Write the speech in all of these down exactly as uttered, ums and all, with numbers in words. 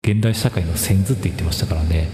現代社会の先図って言ってましたからね。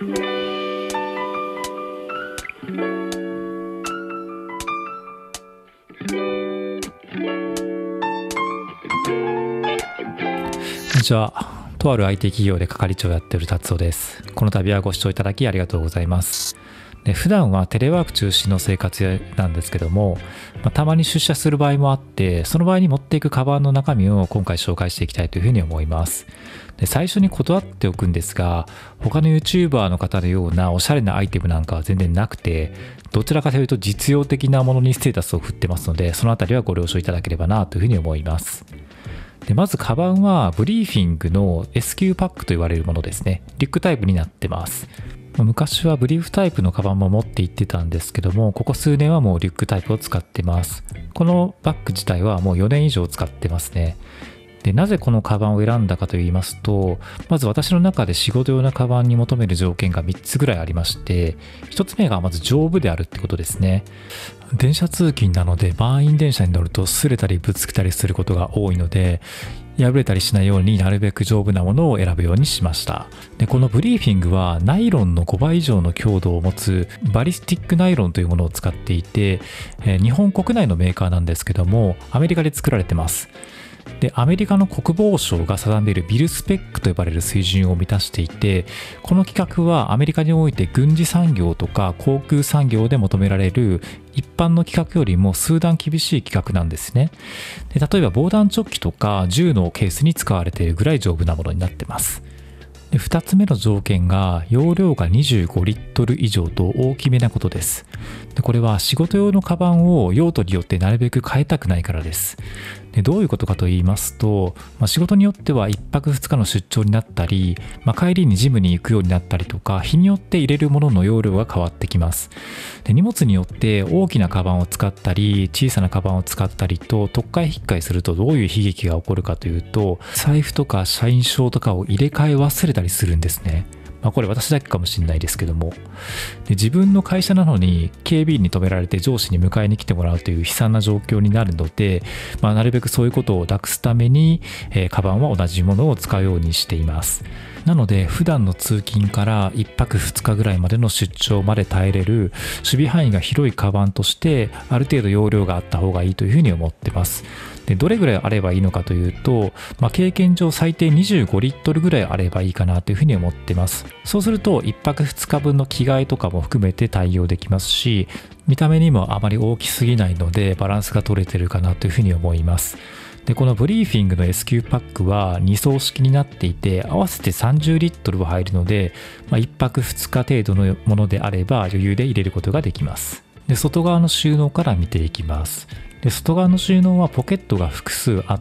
こんにちは。とある アイティー 企業で係長をやっている達夫です。この度はご視聴いただきありがとうございます。で普段はテレワーク中心の生活なんですけども、まあ、たまに出社する場合もあって、その場合に持っていくカバンの中身を今回紹介していきたいというふうに思います。で最初に断っておくんですが、他の YouTuber の方のようなおしゃれなアイテムなんかは全然なくて、どちらかというと実用的なものにステータスを振ってますので、そのあたりはご了承いただければなというふうに思います。でまずカバンはブリーフィングの エスキュー パックと言われるものですね。リュックタイプになってます。昔はブリーフタイプのカバンも持って行ってたんですけども、ここ数年はもうリュックタイプを使ってます。このバッグ自体はもうよねん以上使ってますね。でなぜこのカバンを選んだかと言いますと、まず私の中で仕事用なカバンに求める条件がみっつぐらいありまして、ひとつめがまず丈夫であるってことですね。電車通勤なので満員電車に乗ると擦れたりぶつけたりすることが多いので、破れたりしないようになるべく丈夫なものを選ぶようにしました。でこのブリーフィングはナイロンのごばい以上の強度を持つバリスティックナイロンというものを使っていて、えー、日本国内のメーカーなんですけども、アメリカで作られてます。でアメリカの国防省が定めるビルスペックと呼ばれる水準を満たしていて、この規格はアメリカにおいて軍事産業とか航空産業で求められる一般の規格よりも数段厳しい規格なんですね。で例えば防弾チョッキとか銃のケースに使われているぐらい丈夫なものになってます。でふたつめの条件が容量がにじゅうごリットル以上と大きめなことです。でこれは仕事用のカバンを用途によってなるべく変えたくないからです。でどういうことかと言いますと、まあ、仕事によってはいっぱくふつかの出張になったり、まあ、帰りにジムに行くようになったりとか、日によって入れるものの容量が変わってきます。で荷物によって大きなカバンを使ったり小さなカバンを使ったりと特会引っかえするとどういう悲劇が起こるかというと、財布とか社員証とかを入れ替え忘れたりするんですね。まあ、これ私だけかもしれないですけども、で自分の会社なのに警備員に止められて上司に迎えに来てもらうという悲惨な状況になるので、まあ、なるべくそういうことをなくすために、えー、カバンは同じものを使うようにしています。なので普段の通勤からいっぱくふつかぐらいまでの出張まで耐えれる守備範囲が広いカバンとしてある程度容量があった方がいいというふうに思ってます。でどれぐらいあればいいのかというと、まあ、経験上最低にじゅうごリットルぐらいあればいいかなというふうに思ってます。そうするといっぱくふつかぶんの着替えとかも含めて対応できますし、見た目にもあまり大きすぎないのでバランスが取れてるかなというふうに思います。でこのブリーフィングの エスキュー パックはに層式になっていて、合わせてさんじゅうリットルは入るので、まあ、いっぱくふつか程度のものであれば余裕で入れることができます。で外側の収納から見ていきます。で外側の収納はポケットが複数あって、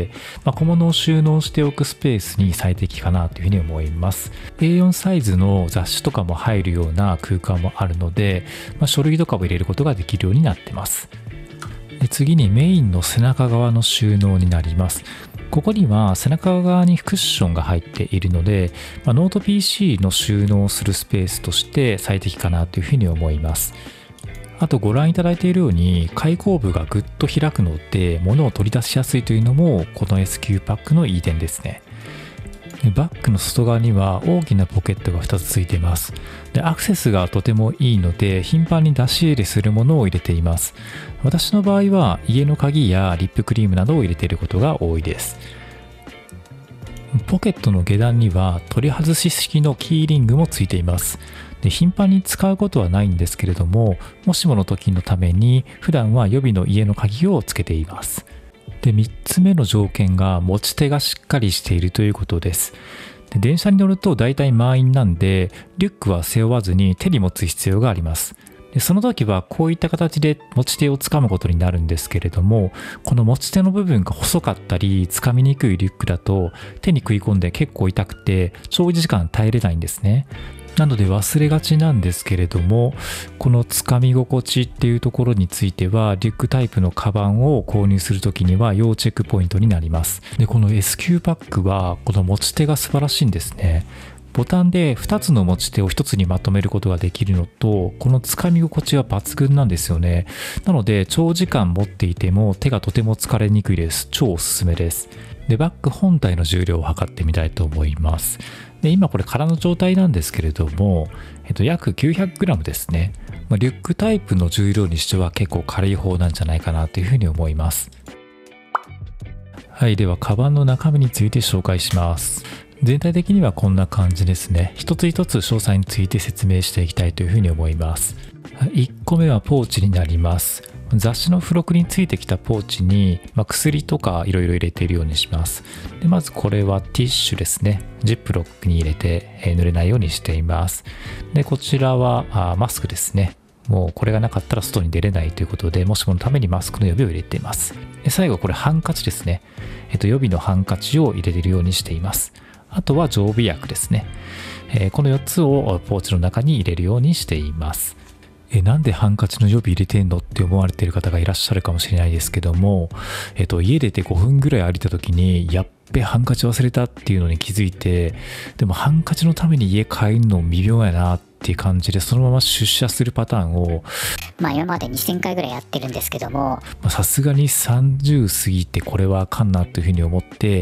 まあ、小物を収納しておくスペースに最適かなというふうに思います。 エーよん サイズの雑誌とかも入るような空間もあるので、まあ、書類とかを入れることができるようになってます。で次にメインの背中側の収納になります。ここには背中側にクッションが入っているので、まあ、ノート ピーシー の収納するスペースとして最適かなというふうに思います。あとご覧いただいているように開口部がぐっと開くので物を取り出しやすいというのもこの エスキュー パックのいい点ですね。バッグの外側には大きなポケットがふたつついています。でアクセスがとてもいいので頻繁に出し入れするものを入れています。私の場合は家の鍵やリップクリームなどを入れていることが多いです。ポケットの下段には取り外し式のキーリングもついています。で頻繁に使うことはないんですけれども、もしもの時のために普段は予備の家の鍵をつけています。でみっつめの条件が持ち手がしっかりしているということです。で電車に乗ると大体満員なんで、リュックは背負わずに手に持つ必要があります。でその時はこういった形で持ち手をつかむことになるんですけれども、この持ち手の部分が細かったりつかみにくいリュックだと手に食い込んで結構痛くて長時間耐えれないんですね。なので忘れがちなんですけれども、このつかみ心地っていうところについてはリュックタイプのカバンを購入するときには要チェックポイントになります。でこの エスキュー パックはこの持ち手が素晴らしいんですね。 ボタンでふたつの持ち手をひとつにまとめることができるのと、この掴み心地は抜群なんですよね。なので長時間持っていても手がとても疲れにくいです。超おすすめです。で、バッグ本体の重量を測ってみたいと思います。で、今これ空の状態なんですけれども、えっと、約 きゅうひゃくグラム ですね。まあ、リュックタイプの重量にしては結構軽い方なんじゃないかなというふうに思います。はい、ではカバンの中身について紹介します。全体的にはこんな感じですね。一つ一つ詳細について説明していきたいというふうに思います。いっこめはポーチになります。雑誌の付録についてきたポーチに、まあ、薬とかいろいろ入れているようにします。でまずこれはティッシュですね。ジップロックに入れて、えー、濡れないようにしています。でこちらはあマスクですね。もうこれがなかったら外に出れないということで、もしものためにマスクの予備を入れています。で最後これハンカチですね。えっと予備のハンカチを入れているようにしています。あとは常備薬ですね。えー、このよっつをポーチの中に入れるようにしています。えなんでハンカチの予備入れてんのって思われている方がいらっしゃるかもしれないですけども、えっと、家出てごふんぐらい歩いた時にやっべハンカチ忘れたっていうのに気づいて、でもハンカチのために家帰るの微妙やなっていう感じでそのまま出社するパターンをまあ今までにせんかいぐらいやってるんですけども、 さすがにさんじゅう過ぎてこれはあかんなというふうに思って、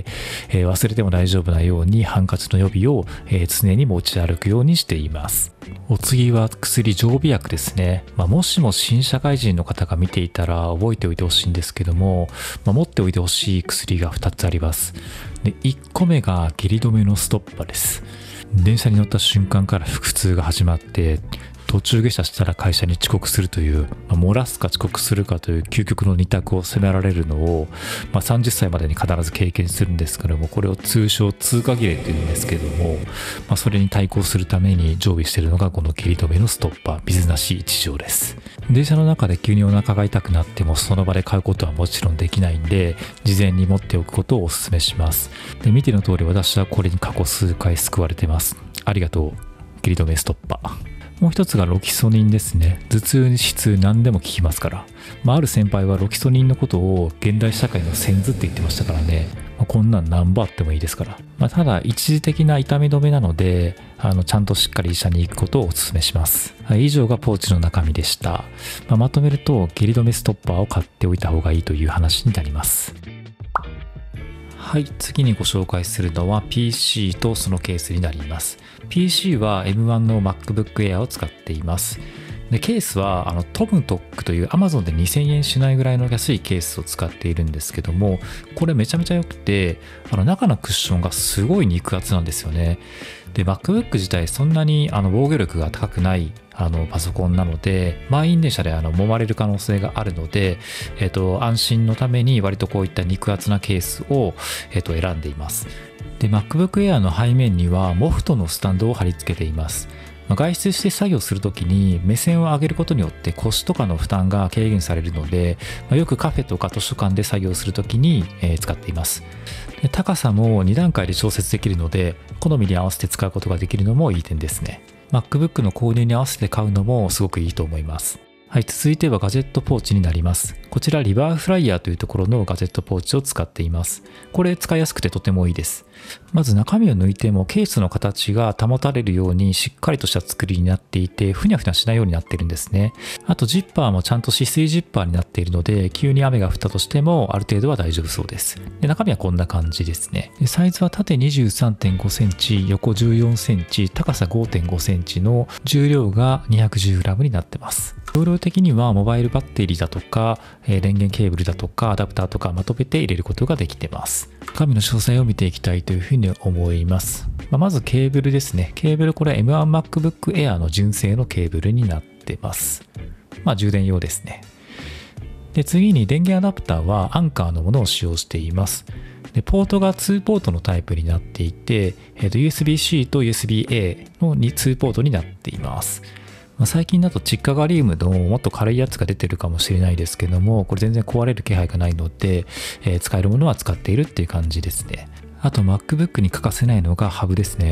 えー、忘れても大丈夫なようにハンカチの予備を、えー、常に持ち歩くようにしています。お次は薬常備薬ですね。まあ、もしも新社会人の方が見ていたら覚えておいてほしいんですけども、まあ、持っておいてほしい薬がふたつあります。でいっこめが下痢止めのストッパーです。電車に乗った瞬間から腹痛が始まって、途中下車したら会社に遅刻するという、まあ、漏らすか遅刻するかという究極の二択を迫られるのを、まあ、さんじゅっさいまでに必ず経験するんですけども、これを通称通過切れというんですけども、まあ、それに対抗するために常備しているのがこの下痢止めのストッパー、水なし一錠です。電車の中で急にお腹が痛くなってもその場で買うことはもちろんできないんで、事前に持っておくことをお勧めします。で見ての通り私はこれに過去数回救われてます。ありがとう下痢止めストッパー。もう一つがロキソニンですね。頭痛、止痛何でも効きますから。まあ、ある先輩はロキソニンのことを現代社会の先頭って言ってましたからね。まあ、こんなん何本あってもいいですから。まあ、ただ一時的な痛み止めなので、あのちゃんとしっかり医者に行くことをお勧めします。はい、以上がポーチの中身でした。まあ、まとめると下痢止めストッパーを買っておいた方がいいという話になります。はい、次にご紹介するのは ピーシー とそのケースになります。ピーシー は エムワン の MacBook Air を使っています。でケースはあのトムトックという Amazon でにせんえんしないぐらいの安いケースを使っているんですけども、これめちゃめちゃ良くて、あの中のクッションがすごい肉厚なんですよね。で MacBook 自体そんなにあの防御力が高くないあのパソコンなので、満員電車であの揉まれる可能性があるので、えっと、安心のために割とこういった肉厚なケースを、えっと、選んでいます。で MacBook Air の背面にはモフトのスタンドを貼り付けています。外出して作業するときに目線を上げることによって腰とかの負担が軽減されるので、よくカフェとか図書館で作業するときに使っています。で高さもに段階で調節できるので、好みに合わせて使うことができるのもいい点ですね。MacBook の購入に合わせて買うのもすごくいいと思います。はい、続いてはガジェットポーチになります。こちらリバーフライヤーというところのガジェットポーチを使っています。これ使いやすくてとてもいいです。まず中身を抜いてもケースの形が保たれるようにしっかりとした作りになっていて、ふにゃふにゃしないようになっているんですね。あとジッパーもちゃんと止水ジッパーになっているので、急に雨が降ったとしてもある程度は大丈夫そうです。で中身はこんな感じですね。でサイズは縦 にじゅうさんてんごセンチ、横じゅうよんセンチ、高さ ごてんごセンチの重量が にひゃくじゅうグラム になってます。容量的にはモバイルバッテリーだとか、えー、電源ケーブルだとかアダプターとかまとめて入れることができてます。中身の詳細を見ていきたいというふうに思います。まあ、まずケーブルですね。ケーブルこれ エムワン MacBook Air の純正のケーブルになってます。まあ充電用ですね。で次に電源アダプターはアンカーのものを使用しています。でポートがにポートのタイプになっていて、えー、と ユーエスビーシー と ユーエスビーエー のにポートになっています。まあ、最近だとチッカガリウムのもっと軽いやつが出てるかもしれないですけども、これ全然壊れる気配がないので、えー、使えるものは使っているっていう感じですね。あと MacBook に欠かせないのがハブですね。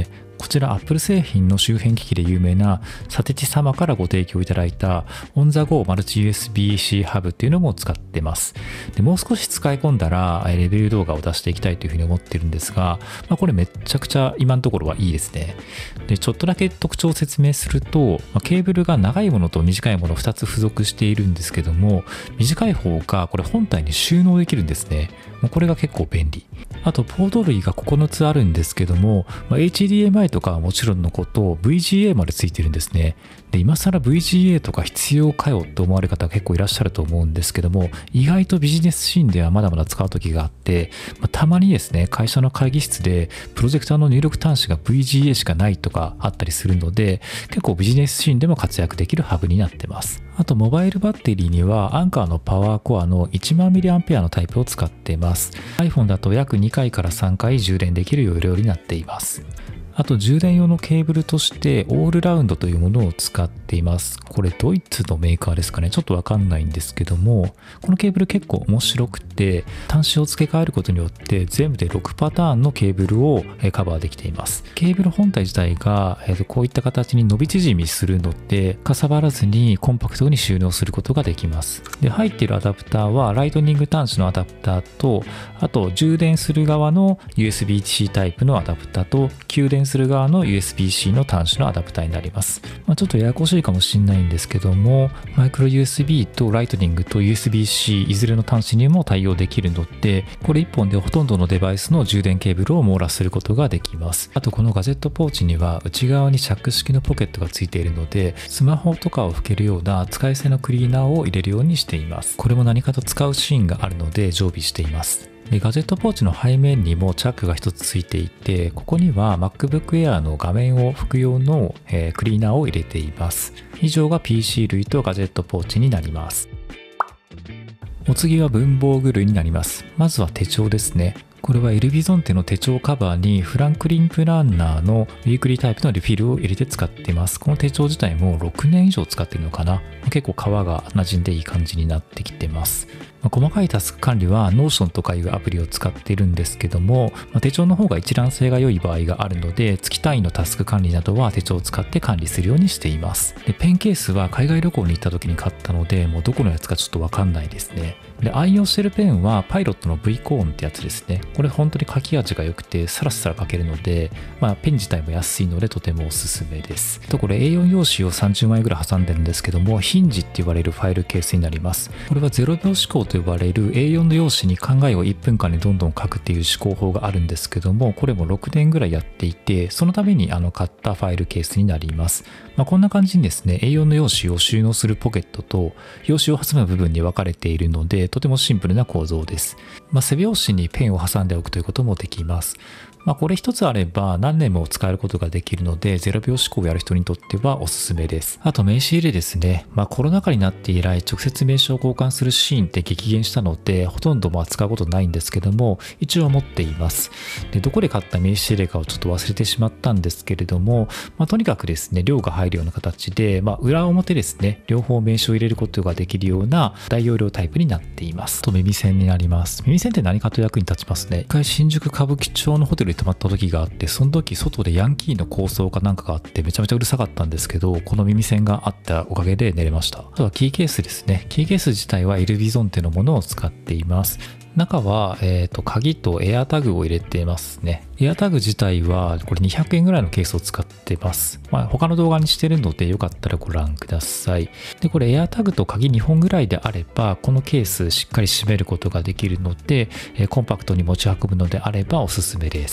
こちら Apple 製品の周辺機器で有名なサテチ様からご提供いただいた オンザゴー マルチ ユーエスビーシー ハブっていうのも使ってます。でもう少し使い込んだらレビュー動画を出していきたいというふうに思ってるんですが、まあ、これめちゃくちゃ今のところはいいですね。でちょっとだけ特徴を説明すると、まあ、ケーブルが長いものと短いものふたつ付属しているんですけども、短い方がこれ本体に収納できるんですね。もうこれが結構便利。あとポート類がここのつあるんですけども、まあ、エイチディーエムアイ とかはもちろんのこと ブイジーエー までついてるんですね。で今更 ブイジーエー とか必要かよと思われる方結構いらっしゃると思うんですけども、意外とビジネスシーンではまだまだ使う時があって、まあ、たまにですね会社の会議室でプロジェクターの入力端子が ブイジーエー しかないとかあったりするので、結構ビジネスシーンでも活躍できるハブになってます。あとモバイルバッテリーにはアンカーのパワーコアのいちまんミリアンペアのタイプを使っています。 iPhone だと約にかいからさんかい充電できる容量になっています。あと充電用のケーブルとしてオールラウンドというものを使っています。これドイツのメーカーですかね、ちょっとわかんないんですけども、このケーブル結構面白くて、端子を付け替えることによって全部でろくパターンのケーブルをカバーできています。ケーブル本体自体がこういった形に伸び縮みするので、かさばらずにコンパクトに収納することができます。で入っているアダプターはライトニング端子のアダプターと、あと充電する側の ユーエスビーシー タイプのアダプターと、給電する側の ユーエスビーシー の端子のアダプターになります。まあ、ちょっとややこしいかもしれないんですけども、マイクロ ユーエスビー とライトニングと ユーエスビーシー いずれの端子にも対応できるので、これいっぽんでほとんどのデバイスの充電ケーブルを網羅することができます。あとこのガジェットポーチには内側にチャック式のポケットがついているので、スマホとかを拭けるような使い捨てのクリーナーを入れるようにしています。これも何かと使うシーンがあるので常備しています。でガジェットポーチの背面にもチャックがひとつついていて、ここには MacBook Air の画面を拭く用の、えー、クリーナーを入れています。以上が ピーシー 類とガジェットポーチになります。お次は文房具類になります。まずは手帳ですね。これはエルビゾンテの手帳カバーにフランクリンプランナーのウィークリータイプのリフィルを入れて使っています。この手帳自体もろくねん以上使ってるのかな。結構革が馴染んでいい感じになってきてます。まあ、細かいタスク管理は Notion とかいうアプリを使っているんですけども、まあ、手帳の方が一覧性が良い場合があるので、月単位のタスク管理などは手帳を使って管理するようにしています。でペンケースは海外旅行に行った時に買ったので、もうどこのやつかちょっとわかんないですね。で愛用してるペンはパイロットの V コーンってやつですね。これ本当に書き味が良くてサラサラ書けるので、まあ、ペン自体も安いのでとてもおすすめです。とこれ エーよん 用紙をさんじゅうまいぐらい挟んでるんですけども、ヒンジって言われるファイルケースになります。これはゼロびょう思考と呼ばれる エーよん の用紙に考えをいっぷんかんにどんどん書くっていう思考法があるんですけども、これもろくねんぐらいやっていて、そのためにあの買ったファイルケースになります。まあ、こんな感じにですね エーよん の用紙を収納するポケットと用紙を挟む部分に分かれているので、とてもシンプルな構造です。まあ、背拍子にペンを挟んでおくということもできます。まあ、これ一つあれば何年も使えることができるので、ゼロびょう思考をやる人にとってはおすすめです。あと名刺入れですね。まあ、コロナ禍になって以来直接名刺を交換するシーンって激減したので、ほとんどまあ使うことないんですけども、一応持っています。でどこで買った名刺入れかをちょっと忘れてしまったんですけれども、まあ、とにかくですね量が入るような形で、まあ、裏表ですね両方名刺を入れることができるような大容量タイプになっています。と耳栓になります。耳栓って何かと役に立ちますね。一回新宿歌舞伎町のホテルに泊まった時があって、その時外でヤンキーの抗争かなんかがあってめちゃめちゃうるさかったんですけど、この耳栓があったおかげで寝れました。あとはキーケースですね。キーケース自体はエルビゾンテのものを使っています。中は、えーと、鍵とエアタグを入れてますね。エアタグ自体はこれにひゃくえんぐらいのケースを使ってます。まあ、他の動画にしてるのでよかったらご覧ください。で、これエアタグと鍵にほんぐらいであれば、このケースしっかり閉めることができるので、えー、コンパクトに持ち運ぶのであればおすすめです。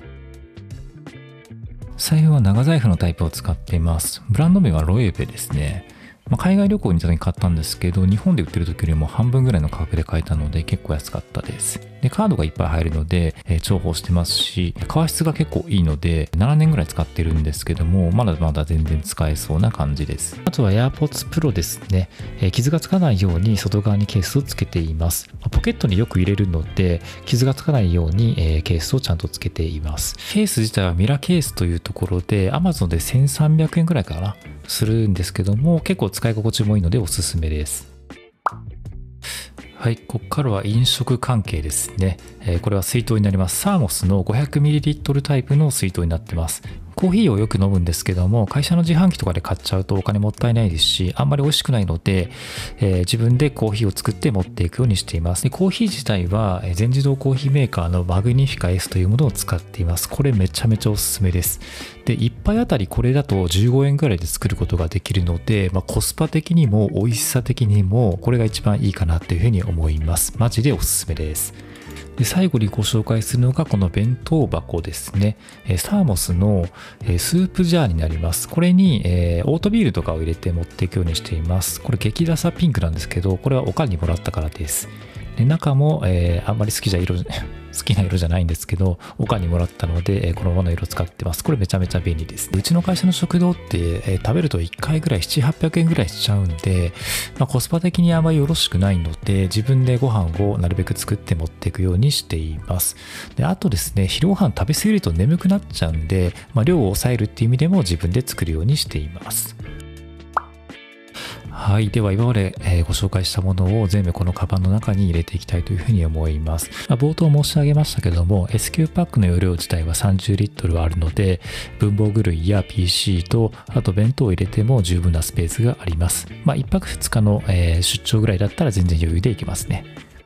財布は長財布のタイプを使っています。ブランド名はロエベですね。まあ、海外旅行に行った時に買ったんですけど、日本で売ってる時よりも半分ぐらいの価格で買えたので結構安かったです。で、カードがいっぱい入るので、えー、重宝してますし、革質が結構いいのでななねんぐらい使ってるんですけども、まだまだ全然使えそうな感じです。あとは AirPods Pro ですね。えー、傷がつかないように外側にケースをつけています。まあ、ポケットによく入れるので傷がつかないように、えー、ケースをちゃんとつけています。ケース自体はミラケースというところで Amazon でせんさんびゃくえんぐらいかなするんですけども、結構使い心地もいいのでおすすめです。はい、ここからは飲食関係ですね。えー、これは水筒になります。サーモスの ごひゃくミリリットル タイプの水筒になってます。 コーヒーをよく飲むんですけども、会社の自販機とかで買っちゃうとお金もったいないですし、あんまり美味しくないので、えー、自分でコーヒーを作って持っていくようにしています。でコーヒー自体は全自動コーヒーメーカーのマグニフィカ エス というものを使っています。これめちゃめちゃおすすめです。でいっぱいあたりこれだとじゅうごえんぐらいで作ることができるので、まあ、コスパ的にも美味しさ的にもこれが一番いいかなというふうに思います。マジでおすすめです。で最後にご紹介するのがこの弁当箱ですね。サーモスのスープジャーになります。これにオートビールとかを入れて持っていくようにしています。これ激ダサピンクなんですけど、これはおかんにもらったからです。で中も、えー、あんまり好きじゃ色好きな色じゃないんですけど、おかんにもらったので、えー、このままの色使ってます。これめちゃめちゃ便利です。うちの会社の食堂って、えー、食べるといっかいぐらいななひゃく、はっぴゃくえんぐらいしちゃうんで、まあ、コスパ的にあまりよろしくないので、自分でご飯をなるべく作って持っていくようにしています。であとですね、昼ご飯食べ過ぎると眠くなっちゃうんで、まあ、量を抑えるっていう意味でも自分で作るようにしています。はい。では今までご紹介したものを全部このカバンの中に入れていきたいというふうに思います。まあ、冒頭申し上げましたけども エスキュー パックの容量自体はさんじゅうリットルあるので、文房具類や ピーシー とあと弁当を入れても十分なスペースがあります。まあいっぱくふつかの出張ぐらいだったら全然余裕でいけますね。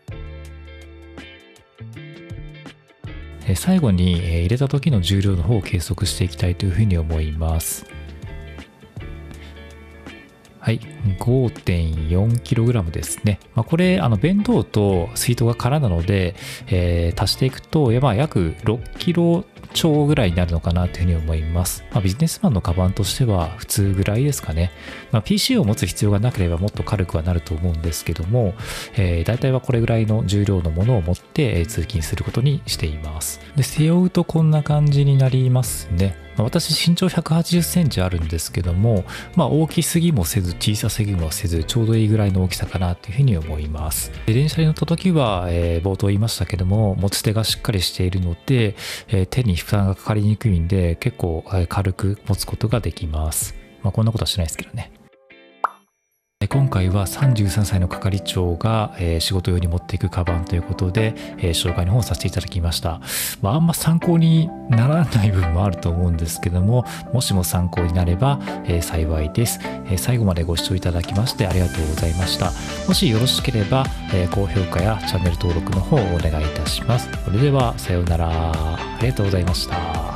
最後に入れた時の重量の方を計測していきたいというふうに思います。はい、ごてんよんキログラム ですね。まあ、これ、あの弁当と水筒が空なので、えー、足していくと、まあ、約ろっキロ超ぐらいになるのかなというふうに思います。まあ、ビジネスマンのカバンとしては普通ぐらいですかね。まあ、ピーシー を持つ必要がなければもっと軽くはなると思うんですけども、えー、大体はこれぐらいの重量のものを持って通勤することにしています。で、背負うとこんな感じになりますね。私身長ひゃくはちじゅっセンチあるんですけども、まあ、大きすぎもせず小さすぎもせずちょうどいいぐらいの大きさかなというふうに思います。で電車に乗った時は、えー、冒頭言いましたけども持ち手がしっかりしているので、えー、手に負担がかかりにくいんで結構、えー、軽く持つことができます。まあ、こんなことはしないですけどね。今回はさんじゅうさんさいの係長が、えー、仕事用に持っていくカバンということで、えー、紹介の方をさせていただきました。まあ、あんま参考にならない部分もあると思うんですけども、もしも参考になれば、えー、幸いです、えー。最後までご視聴いただきましてありがとうございました。もしよろしければ、えー、高評価やチャンネル登録の方をお願いいたします。それではさようなら。ありがとうございました。